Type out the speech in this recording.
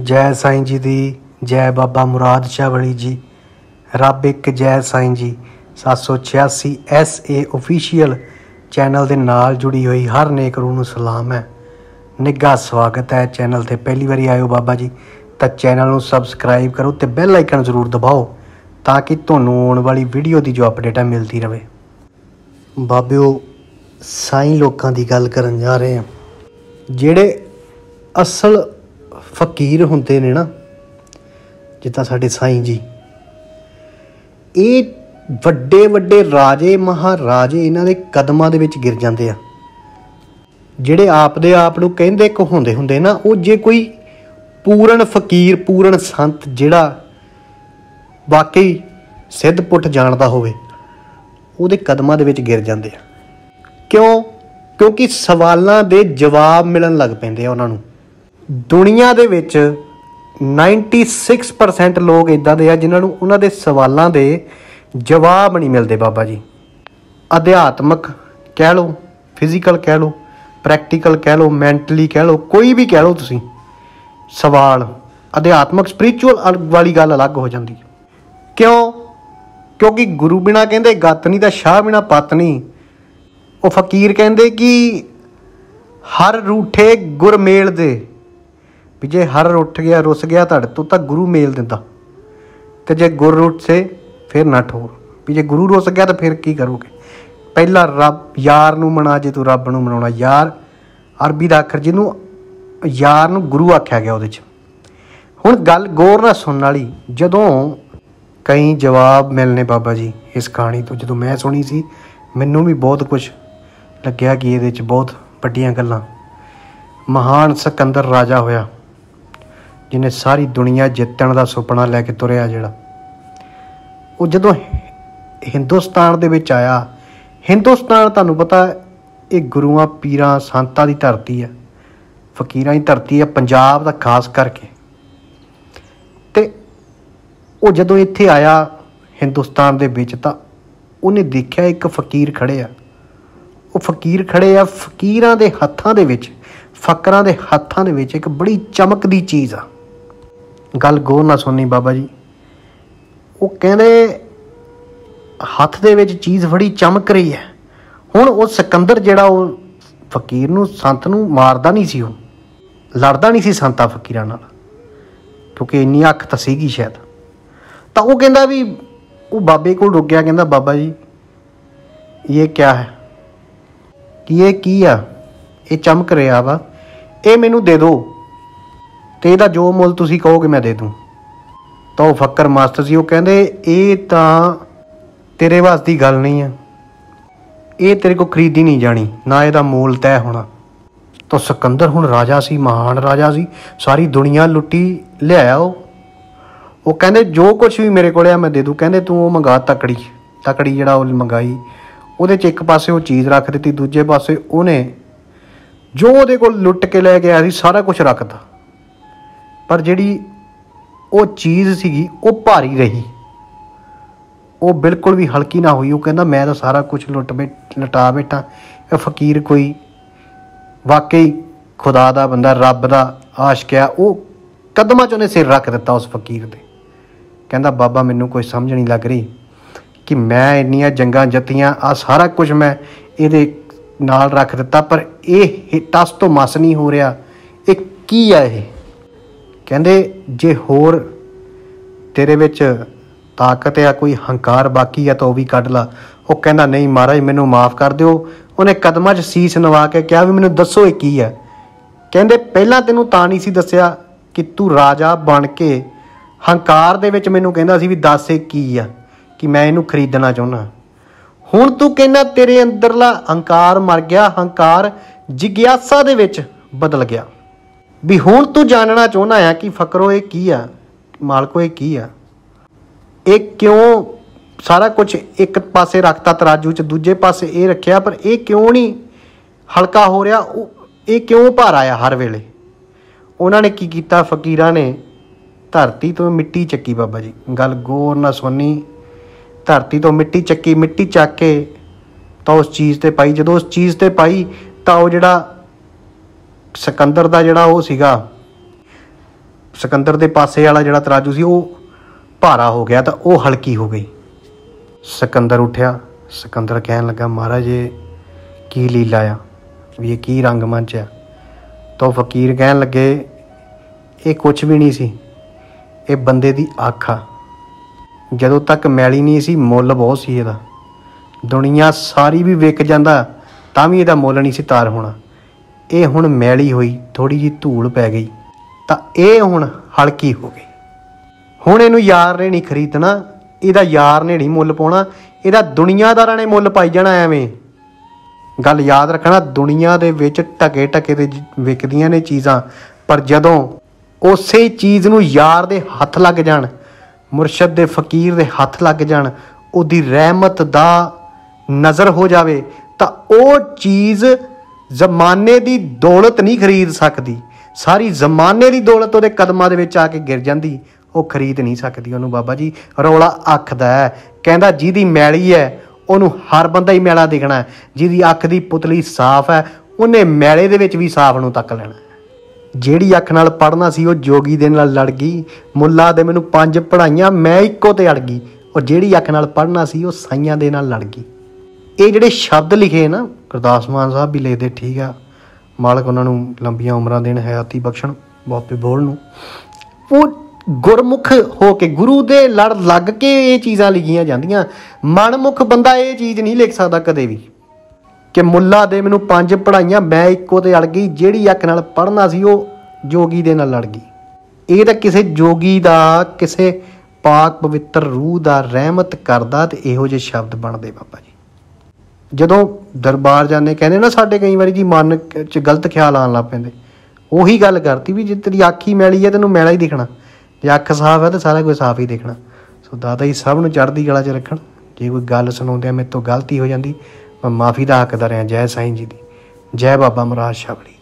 जय साईं जी दी जय बाबा मुराद शाह वाली जी। रब एक जय Sai ji. 786 SA official channel ਦੇ ਨਾਲ जुड़ी हुई हर नेक रूह ਨੂੰ सलाम है। निघा स्वागत है चैनल ਤੇ पहली बारी आए हो बाबा जी ਤਾਂ चैनल ਨੂੰ सबसक्राइब करो ਤੇ ਬੈਲ ਆਈਕਨ ਜ਼ਰੂਰ ਦਬਾਓ ਤਾਂ ਕਿ ਤੁਹਾਨੂੰ ਆਉਣ ਵਾਲੀ ਵੀਡੀਓ ਦੀ ਜੋ ਅਪਡੇਟ ਹੈ ਮਿਲਦੀ ਰਹੇ। ਬਾਬਿਓ ਸਾਈਂ ਲੋਕਾਂ ਦੀ ਗੱਲ ਕਰਨ ਜਾ ਰਹੇ ਹਾਂ ਜਿਹੜੇ ਅਸਲ ਫਕੀਰ ਹੁੰਦੇ ਨੇ ਨਾ ਜਿੱਦਾਂ ਸਾਡੇ ਸਾਈਂ ਜੀ। ਇਹ ਵੱਡੇ ਵੱਡੇ ਰਾਜੇ ਮਹਾਰਾਜੇ ਇਹਨਾਂ ਦੇ ਕਦਮਾਂ ਦੇ ਵਿੱਚ ਗਿਰ ਜਾਂਦੇ ਆ। ਜਿਹੜੇ ਆਪ ਦੇ ਆਪ ਨੂੰ ਕਹਿੰਦੇ ਕਹਾਉਂਦੇ ਹੁੰਦੇ ਨਾ ਉਹ ਜੇ ਕੋਈ ਪੂਰਨ ਫਕੀਰ ਪੂਰਨ ਸੰਤ ਜਿਹੜਾ ਵਾਕਈ ਸਿੱਧ ਪੁੱਟ ਜਾਣਦਾ ਹੋਵੇ ਉਹਦੇ ਕਦਮਾਂ ਦੇ ਵਿੱਚ ਗਿਰ ਜਾਂਦੇ ਆ। ਕਿਉਂਕਿ ਸਵਾਲਾਂ ਦੇ ਜਵਾਬ ਮਿਲਣ ਲੱਗ ਪੈਂਦੇ ਆ ਉਹਨਾਂ ਨੂੰ। ਦੁਨੀਆ ਦੇ ਵਿੱਚ 96% ਲੋਕ ਇੱਦਾਂ ਦੇ ਆ ਜਿਨ੍ਹਾਂ ਨੂੰ ਉਹਨਾਂ ਦੇ ਸਵਾਲਾਂ ਦੇ ਜਵਾਬ ਨਹੀਂ ਮਿਲਦੇ ਬਾਬਾ ਜੀ। ਅਧਿਆਤਮਕ ਕਹਿ ਲਓ, ਫਿਜ਼ੀਕਲ ਕਹਿ ਲਓ, ਪ੍ਰੈਕਟੀਕਲ ਕਹਿ ਲਓ, ਮੈਂਟਲੀ ਕਹਿ ਲਓ, ਕੋਈ ਵੀ ਕਹਿ ਲਓ ਤੁਸੀਂ। ਸਵਾਲ ਅਧਿਆਤਮਕ ਸਪਿਰਿਚੁਅਲ ਵਾਲੀ ਗੱਲ ਅਲੱਗ ਹੋ ਜਾਂਦੀ। ਕਿਉਂਕਿ ਗੁਰੂ ਬਿਨਾਂ ਕਹਿੰਦੇ ਗੱਤ ਨਹੀਂ ਤਾਂ ਸ਼ਾਹ ਬਿਨਾਂ ਪੱਤ ਨਹੀਂ। ਉਹ ਫਕੀਰ ਕਹਿੰਦੇ ਕਿ ਹਰ ਰੂਠੇ ਗੁਰ ਮੇਲ ਦੇ ਵੀ ਜੇ ਹਰ ਰੁੱਠ ਗਿਆ ਰੁੱਸ ਗਿਆ ਤੁਹਾਡੇ ਤੋਂ ਤਾਂ ਗੁਰੂ ਮੇਲ ਦਿੰਦਾ ਅਤੇ ਜੇ ਗੁਰ ਰੁੱਸੇ ਫਿਰ ਨਾ ਠੋਰ ਵੀ ਜੇ ਗੁਰੂ ਰੁੱਸ ਗਿਆ ਤਾਂ ਫਿਰ ਕੀ ਕਰੋਗੇ। ਪਹਿਲਾਂ ਰੱਬ ਯਾਰ ਨੂੰ ਮਨਾ ਜੇ ਤੂੰ ਰੱਬ ਨੂੰ ਮਨਾਉਣਾ। ਯਾਰ ਅਰਬੀ ਦਾ ਅੱਖਰ ਜਿਹਨੂੰ ਯਾਰ ਨੂੰ ਗੁਰੂ ਆਖਿਆ ਗਿਆ ਉਹਦੇ 'ਚ। ਹੁਣ ਗੱਲ ਗੌਰ ਨਾਲ ਸੁਣਨ ਵਾਲੀ। ਜਦੋਂ ਕਈ ਜਵਾਬ ਮਿਲਣੇ ਬਾਬਾ ਜੀ ਇਸ ਕਹਾਣੀ ਤੋਂ ਜਦੋਂ ਮੈਂ ਸੁਣੀ ਸੀ ਮੈਨੂੰ ਵੀ ਬਹੁਤ ਕੁਛ ਲੱਗਿਆ ਕਿ ਇਹਦੇ 'ਚ ਬਹੁਤ ਵੱਡੀਆਂ ਗੱਲਾਂ। ਮਹਾਨ ਸਿਕੰਦਰ ਰਾਜਾ ਹੋਇਆ ਜਿਹਨੇ ਸਾਰੀ ਦੁਨੀਆ ਜਿੱਤਣ ਦਾ ਸੁਪਨਾ ਲੈ ਕੇ ਤੁਰਿਆ ਜਿਹੜਾ। ਉਹ ਜਦੋਂ ਹਿੰਦੁਸਤਾਨ ਦੇ ਵਿੱਚ ਆਇਆ, ਹਿੰਦੁਸਤਾਨ ਤੁਹਾਨੂੰ ਪਤਾ ਇਹ ਗੁਰੂਆਂ ਪੀਰਾਂ ਸੰਤਾਂ ਦੀ ਧਰਤੀ ਹੈ, ਫਕੀਰਾਂ ਦੀ ਧਰਤੀ ਹੈ, ਪੰਜਾਬ ਦਾ ਖਾਸ ਕਰਕੇ। ਅਤੇ ਉਹ ਜਦੋਂ ਇੱਥੇ ਆਇਆ ਹਿੰਦੁਸਤਾਨ ਦੇ ਵਿੱਚ ਤਾਂ ਉਹਨੇ ਦੇਖਿਆ ਇੱਕ ਫਕੀਰ ਖੜ੍ਹੇ ਆ। ਉਹ ਫਕੀਰ ਖੜ੍ਹੇ ਆ, ਫਕੀਰਾਂ ਦੇ ਹੱਥਾਂ ਦੇ ਵਿੱਚ, ਫਕਰਾਂ ਦੇ ਹੱਥਾਂ ਦੇ ਵਿੱਚ ਇੱਕ ਬੜੀ ਚਮਕਦੀ ਚੀਜ਼ ਆ। ਗੱਲ ਗੌਰ ਨਾਲ ਸੁਣਨੀ ਬਾਬਾ ਜੀ। ਉਹ ਕਹਿੰਦੇ ਹੱਥ ਦੇ ਵਿੱਚ ਚੀਜ਼ ਬੜੀ ਚਮਕ ਰਹੀ ਹੈ। ਹੁਣ ਉਹ ਸਿਕੰਦਰ ਜਿਹੜਾ ਉਹ ਫਕੀਰ ਨੂੰ ਸੰਤ ਨੂੰ ਮਾਰਦਾ ਨਹੀਂ ਸੀ, ਉਹ ਲੜਦਾ ਨਹੀਂ ਸੀ ਸੰਤਾਂ ਫਕੀਰਾਂ ਨਾਲ ਕਿਉਂਕਿ ਇੰਨੀ ਅੱਖ ਤਾਂ ਸੀਗੀ ਸ਼ਾਇਦ। ਤਾਂ ਉਹ ਕਹਿੰਦਾ ਵੀ ਉਹ ਬਾਬੇ ਕੋਲ ਰੁਕ ਗਿਆ। ਕਹਿੰਦਾ ਬਾਬਾ ਜੀ ਇਹ ਕਿਆ ਹੈ, ਕਿ ਇਹ ਕੀ ਆ, ਇਹ ਚਮਕ ਰਿਹਾ ਵਾ, ਇਹ ਮੈਨੂੰ ਦੇ ਦਿਓ ਅਤੇ ਇਹਦਾ ਜੋ ਮੁੱਲ ਤੁਸੀਂ ਕਹੋਗੇ ਮੈਂ ਦੇ ਦੂੰ। ਤਾਂ ਉਹ ਫੱਕਰ ਮਸਤ ਸੀ। ਉਹ ਕਹਿੰਦੇ ਇਹ ਤਾਂ ਤੇਰੇ ਵੱਸ ਦੀ ਗੱਲ ਨਹੀਂ ਆ, ਇਹ ਤੇਰੇ ਕੋਲ ਖਰੀਦੀ ਨਹੀਂ ਜਾਣੀ, ਨਾ ਇਹਦਾ ਮੋਲ ਤੈਅ ਹੋਣਾ। ਤਾਂ ਸਿਕੰਦਰ ਹੁਣ ਰਾਜਾ ਸੀ, ਮਹਾਨ ਰਾਜਾ ਸੀ, ਸਾਰੀ ਦੁਨੀਆ ਲੁੱਟੀ ਲਿਆਇਆ। ਉਹ ਕਹਿੰਦੇ ਜੋ ਕੁਛ ਵੀ ਮੇਰੇ ਕੋਲ ਆ ਮੈਂ ਦੇ ਦੂੰ। ਕਹਿੰਦੇ ਤੂੰ ਉਹ ਮੰਗਾ ਤਕੜੀ ਜਿਹੜਾ ਉਹ ਮੰਗਾਈ। ਉਹਦੇ 'ਚ ਇੱਕ ਪਾਸੇ ਉਹ ਚੀਜ਼ ਰੱਖ ਦਿੱਤੀ, ਦੂਜੇ ਪਾਸੇ ਉਹਨੇ ਜੋ ਉਹਦੇ ਕੋਲ ਲੁੱਟ ਕੇ ਲੈ ਕੇ ਆਇਆ ਸੀ ਸਾਰਾ ਕੁਛ ਰੱਖਤਾ। ਪਰ ਜਿਹੜੀ ਉਹ ਚੀਜ਼ ਸੀਗੀ ਉਹ ਭਾਰੀ ਰਹੀ, ਉਹ ਬਿਲਕੁਲ ਵੀ ਹਲਕੀ ਨਾ ਹੋਈ। ਉਹ ਕਹਿੰਦਾ ਮੈਂ ਤਾਂ ਸਾਰਾ ਕੁਛ ਲੁਟਾ ਬੈਠਾ। ਇਹ ਫਕੀਰ ਕੋਈ ਵਾਕਈ ਖੁਦਾ ਦਾ ਬੰਦਾ, ਰੱਬ ਦਾ ਆਸ਼ਕ ਆ। ਉਹ ਕਦਮਾਂ 'ਚ ਉਹਨੇ ਸਿਰ ਰੱਖ ਦਿੱਤਾ ਉਸ ਫਕੀਰ ਦੇ। ਕਹਿੰਦਾ ਬਾਬਾ ਮੈਨੂੰ ਕੋਈ ਸਮਝ ਨਹੀਂ ਲੱਗ ਰਹੀ ਕਿ ਮੈਂ ਇੰਨੀਆਂ ਜੰਗਾਂ ਜਿੱਤੀਆਂ, ਆਹ ਸਾਰਾ ਕੁਝ ਮੈਂ ਇਹਦੇ ਨਾਲ ਰੱਖ ਦਿੱਤਾ ਪਰ ਇਹ ਟਸ ਤੋਂ ਮਸ ਨਹੀਂ ਹੋ ਰਿਹਾ, ਇਹ ਕੀ ਆ ਇਹ। ਕਹਿੰਦੇ ਜੇ ਹੋਰ ਤੇਰੇ ਵਿੱਚ ਤਾਕਤ ਆ, ਕੋਈ ਹੰਕਾਰ ਬਾਕੀ ਆ ਤਾਂ ਉਹ ਵੀ ਕੱਢ ਲਾ। ਉਹ ਕਹਿੰਦਾ ਨਹੀਂ ਮਹਾਰਾਜ ਮੈਨੂੰ ਮਾਫ਼ ਕਰ ਦਿਓ। ਉਹਨੇ ਕਦਮਾਂ 'ਚ ਸੀਸ ਨਵਾ ਕੇ ਕਿਹਾ ਵੀ ਮੈਨੂੰ ਦੱਸੋ ਇਹ ਕੀ ਆ। ਕਹਿੰਦੇ ਪਹਿਲਾਂ ਤੈਨੂੰ ਤਾਂ ਨਹੀਂ ਸੀ ਦੱਸਿਆ ਕਿ ਤੂੰ ਰਾਜਾ ਬਣ ਕੇ ਹੰਕਾਰ ਦੇ ਵਿੱਚ ਮੈਨੂੰ ਕਹਿੰਦਾ ਸੀ ਵੀ ਦੱਸ ਇਹ ਕੀ ਆ, ਕਿ ਮੈਂ ਇਹਨੂੰ ਖਰੀਦਣਾ ਚਾਹੁੰਦਾ। ਹੁਣ ਤੂੰ ਕਹਿੰਦਾ ਤੇਰੇ ਅੰਦਰਲਾ ਹੰਕਾਰ ਮਰ ਗਿਆ, ਹੰਕਾਰ ਜਿਗਿਆਸਾ ਦੇ ਵਿੱਚ ਬਦਲ ਗਿਆ ਵੀ ਹੁਣ ਤੂੰ ਜਾਣਨਾ ਚਾਹੁੰਦਾ ਆ ਕਿ ਫਕਰੋ ਇਹ ਕੀ ਆ, ਮਾਲਕੋ ਇਹ ਕੀ ਆ। ਇਹ ਕਿਉਂ ਸਾਰਾ ਕੁਛ ਇੱਕ ਪਾਸੇ ਰੱਖਤਾ ਤਰਾਜੂ 'ਚ, ਦੂਜੇ ਪਾਸੇ ਇਹ ਰੱਖਿਆ, ਪਰ ਇਹ ਕਿਉਂ ਨਹੀਂ ਹਲਕਾ ਹੋ ਰਿਹਾ, ਇਹ ਕਿਉਂ ਭਾਰਾ ਆ ਹਰ ਵੇਲੇ। ਉਹਨਾਂ ਨੇ ਕੀ ਕੀਤਾ, ਫਕੀਰਾਂ ਨੇ ਧਰਤੀ ਤੋਂ ਮਿੱਟੀ ਚੱਕੀ ਬਾਬਾ ਜੀ। ਗੱਲ ਗੌਰ ਨਾਲ ਸੁਣੀ। ਧਰਤੀ ਤੋਂ ਮਿੱਟੀ ਚੱਕੀ, ਮਿੱਟੀ ਚੱਕ ਕੇ ਤਾਂ ਉਸ ਚੀਜ਼ 'ਤੇ ਪਾਈ। ਜਦੋਂ ਉਸ ਚੀਜ਼ 'ਤੇ ਪਾਈ ਤਾਂ ਉਹ ਜਿਹੜਾ ਸਿਕੰਦਰ ਦਾ ਜਿਹੜਾ ਉਹ ਸੀਗਾ ਸਿਕੰਦਰ ਦੇ ਪਾਸੇ ਵਾਲਾ ਜਿਹੜਾ ਤਰਾਜੂ ਸੀ ਉਹ ਭਾਰਾ ਹੋ ਗਿਆ ਤਾਂ ਉਹ ਹਲਕੀ ਹੋ ਗਈ। ਸਿਕੰਦਰ ਉੱਠਿਆ। ਸਿਕੰਦਰ ਕਹਿਣ ਲੱਗਾ, ਮਹਾਰਾਜ ਇਹ ਕੀ ਲੀਲਾ ਆ, ਵੀ ਇਹ ਕੀ ਰੰਗ ਮੰਚ ਆ। ਤਾਂ ਫਕੀਰ ਕਹਿਣ ਲੱਗੇ, ਇਹ ਕੁਛ ਵੀ ਨਹੀਂ ਸੀ, ਇਹ ਬੰਦੇ ਦੀ ਅੱਖ ਆ। ਜਦੋਂ ਤੱਕ ਮੈਲੀ ਨਹੀਂ ਸੀ ਮੁੱਲ ਬਹੁਤ ਸੀ ਇਹਦਾ, ਦੁਨੀਆ ਸਾਰੀ ਵੀ ਵਿਕ ਜਾਂਦਾ ਤਾਂ ਵੀ ਇਹਦਾ ਮੁੱਲ ਨਹੀਂ ਸੀ ਤਾਰ ਹੋਣਾ। ਇਹ ਹੁਣ ਮੈਲੀ ਹੋਈ, ਥੋੜ੍ਹੀ ਜਿਹੀ ਧੂੜ ਪੈ ਗਈ ਤਾਂ ਇਹ ਹੁਣ ਹਲਕੀ ਹੋ ਗਈ। ਹੁਣ ਇਹਨੂੰ ਯਾਰ ਨੇ ਨਹੀਂ ਖਰੀਦਣਾ, ਇਹਦਾ ਯਾਰ ਨੇ ਨਹੀਂ ਮੁੱਲ ਪਾਉਣਾ, ਇਹਦਾ ਦੁਨੀਆਦਾਰਾਂ ਨੇ ਮੁੱਲ ਪਾਈ ਜਾਣਾ। ਐਵੇਂ ਗੱਲ ਯਾਦ ਰੱਖਣਾ, ਦੁਨੀਆ ਦੇ ਵਿੱਚ ਢਕੇ ਢਕੇ ਤੇ ਵਿਕਦੀਆਂ ਨੇ ਚੀਜ਼ਾਂ, ਪਰ ਜਦੋਂ ਉਸੇ ਚੀਜ਼ ਨੂੰ ਯਾਰ ਦੇ ਹੱਥ ਲੱਗ ਜਾਣ, ਮੁਰਸ਼ਦ ਦੇ ਫਕੀਰ ਦੇ ਹੱਥ ਲੱਗ ਜਾਣ, ਉਹਦੀ ਰਹਿਮਤ ਦਾ ਨਜ਼ਰ ਹੋ ਜਾਵੇ ਤਾਂ ਉਹ ਚੀਜ਼ ਜ਼ਮਾਨੇ ਦੀ ਦੌਲਤ ਨਹੀਂ ਖਰੀਦ ਸਕਦੀ। ਸਾਰੀ ਜ਼ਮਾਨੇ ਦੀ ਦੌਲਤ ਉਹਦੇ ਕਦਮਾਂ ਦੇ ਵਿੱਚ ਆ ਕੇ ਗਿਰ ਜਾਂਦੀ, ਉਹ ਖਰੀਦ ਨਹੀਂ ਸਕਦੀ ਉਹਨੂੰ। ਬਾਬਾ ਜੀ ਰੌਲਾ ਅੱਖ ਦਾ ਹੈ, ਕਹਿੰਦਾ ਜਿਹਦੀ ਮੈਲੀ ਹੈ ਉਹਨੂੰ ਹਰ ਬੰਦਾ ਹੀ ਮੈਲਾ ਦਿਖਣਾ, ਜਿਹਦੀ ਅੱਖ ਦੀ ਪੁਤਲੀ ਸਾਫ਼ ਹੈ ਉਹਨੇ ਮੈਲੇ ਦੇ ਵਿੱਚ ਵੀ ਸਾਫ਼ ਨੂੰ ਤੱਕ ਲੈਣਾ। ਜਿਹੜੀ ਅੱਖ ਨਾਲ ਪੜ੍ਹਨਾ ਸੀ ਉਹ ਜੋਗੀ ਦੇ ਨਾਲ ਲੜ ਗਈ, ਮੁੱਲਾ ਦੇ ਮੈਨੂੰ 5 ਪੜ੍ਹਾਈਆਂ ਮੈਂ ਇੱਕੋ ਤੇ ਅੜ ਗਈ। ਔਰ ਜਿਹੜੀ ਅੱਖ ਨਾਲ ਪੜ੍ਹਨਾ ਸੀ ਉਹ ਸਾਈਆਂ ਦੇ ਨਾਲ ਲੜ ਗਈ। ਇਹ ਜਿਹੜੇ ਸ਼ਬਦ ਲਿਖੇ ਨਾ ਗੁਰਦਾਸ ਮਾਨ ਸਾਹਿਬ ਵੀ ਲਿਖਦੇ, ਠੀਕ ਆ, ਮਾਲਕ ਉਹਨਾਂ ਨੂੰ ਲੰਬੀਆਂ ਉਮਰਾਂ ਦੇਣ, ਹਯਾਤੀ ਬਖਸ਼ਣ ਬਾਪੇ ਬੋਲ ਨੂੰ। ਉਹ ਗੁਰਮੁਖ ਹੋ ਕੇ ਗੁਰੂ ਦੇ ਲੜ ਲੱਗ ਕੇ ਇਹ ਚੀਜ਼ਾਂ ਲਿਖੀਆਂ ਜਾਂਦੀਆਂ। ਮਨਮੁਖ ਬੰਦਾ ਇਹ ਚੀਜ਼ ਨਹੀਂ ਲਿਖ ਸਕਦਾ ਕਦੇ ਵੀ ਕਿ ਮੁੱਲਾ ਦੇ ਮੈਨੂੰ 5 ਪੜ੍ਹਾਈਆਂ ਮੈਂ ਇੱਕੋ ਤੇ ਅੜ ਗਈ। ਜਿਹੜੀ ਅੱਖ ਨਾਲ ਪੜ੍ਹਨਾ ਸੀ ਉਹ ਜੋਗੀ ਦੇ ਨਾਲ ਲੜ ਗਈ। ਇਹ ਤਾਂ ਕਿਸੇ ਜੋਗੀ ਦਾ, ਕਿਸੇ ਪਾਕ ਪਵਿੱਤਰ ਰੂਹ ਦਾ ਰਹਿਮਤ ਕਰਦਾ ਤੇ ਇਹੋ ਜਿਹੇ ਸ਼ਬਦ ਬਣਦੇ। ਬਾਬਾ ਜੀ ਜਦੋਂ ਦਰਬਾਰ ਜਾਂਦੇ ਕਹਿੰਦੇ ਨਾ, ਸਾਡੇ ਕਈ ਵਾਰੀ ਜੀ ਮਨ 'ਚ ਗਲਤ ਖਿਆਲ ਆਉਣ ਲੱਗ ਪੈਂਦੇ। ਉਹੀ ਗੱਲ ਕਰਤੀ ਵੀ ਜੇ ਤੇਰੀ ਅੱਖ ਹੀ ਮੈਲੀ ਹੈ ਤੈਨੂੰ ਮੈਲਾ ਹੀ ਦਿਖਣਾ, ਜੇ ਅੱਖ ਸਾਫ਼ ਹੈ ਤਾਂ ਸਾਰਾ ਕੁਝ ਸਾਫ਼ ਹੀ ਦੇਖਣਾ। ਸੋ ਦਾਦਾ ਜੀ ਸਭ ਨੂੰ ਚੜ੍ਹਦੀ ਕਲਾ 'ਚ ਰੱਖਣ। ਜੇ ਕੋਈ ਗੱਲ ਸੁਣਾਉਂਦੇ ਆ ਮੇਰੇ ਤੋਂ ਗਲਤੀ ਹੋ ਜਾਂਦੀ, ਮੈਂ ਮਾफ़ੀ ਦਾ ਹੱਕਦਾਰ ਹਾਂ। ਜੈ ਸਾਈਂ ਜੀ ਦੀ, ਜੈ ਬਾਬਾ ਮਹਾਰਾਜ ਸ਼ਾਬਲੀ।